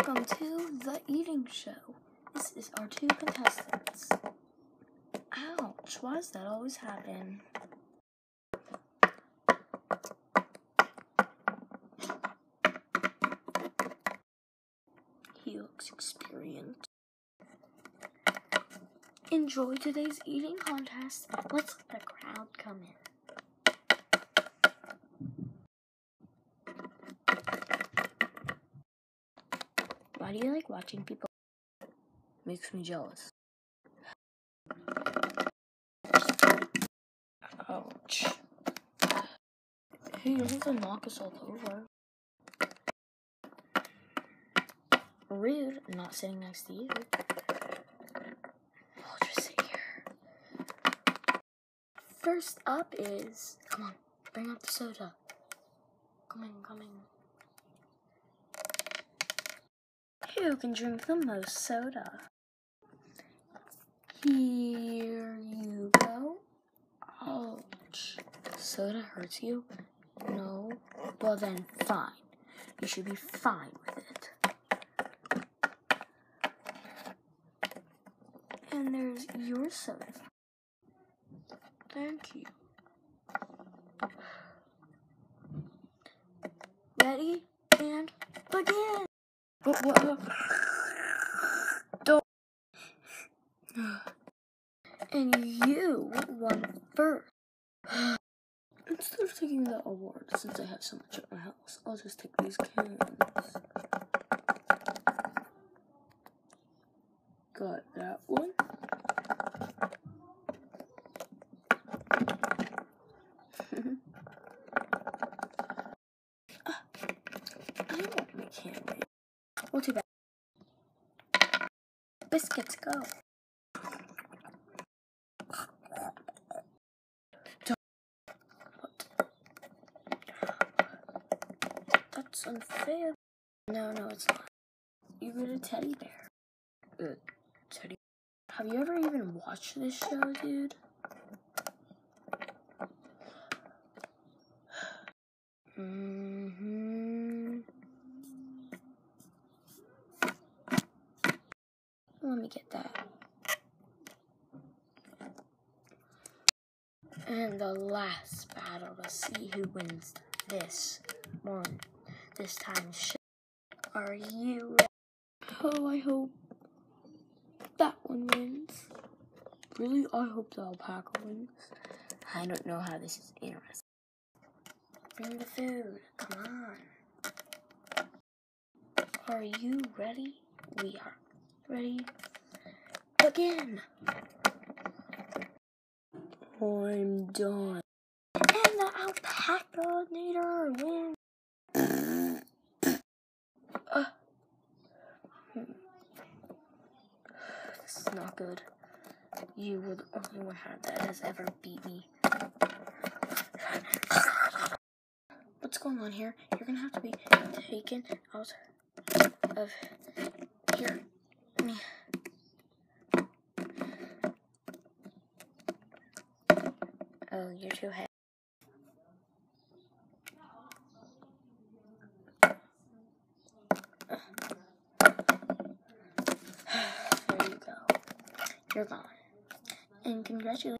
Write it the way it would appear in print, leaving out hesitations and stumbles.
Welcome to the eating show. This is our 2 contestants. Ouch, why does that always happen? He looks experienced. Enjoy today's eating contest. Let's let the crowd come in. Why do you like watching people? Makes me jealous. Ouch. Hey, you don't have to knock us all over. Rude, I'm not sitting next to you. I'll just sit here. First up is, come on, bring up the soda. Coming. Who can drink the most soda? Here you go. Ouch. Soda hurts you? No? Well then, fine. You should be fine with it. And there's your soda. Thank you. Ready? And begin! Don't. And you won first. Instead of taking the award, since I have so much at my house, I'll just take these cans. Got that one. I want my candy. Well, too bad. Biscuits, go. That's unfair. No, it's not. You get a teddy bear. Teddy. Have you ever even watched this show, dude? Let me get that. And the last battle to see who wins this time's show. Are you ready? Oh, I hope that one wins. Really? I hope the alpaca wins. I don't know how this is interesting. Bring the food. Come on. Are you ready? We are ready. Begin. I'm done. And the alpaca leader wins. This is not good. You were the only one that has ever beat me. What's going on here? You're gonna have to be taken out of here. Oh, you're too heavy. There you go. You're gone. And congratulations.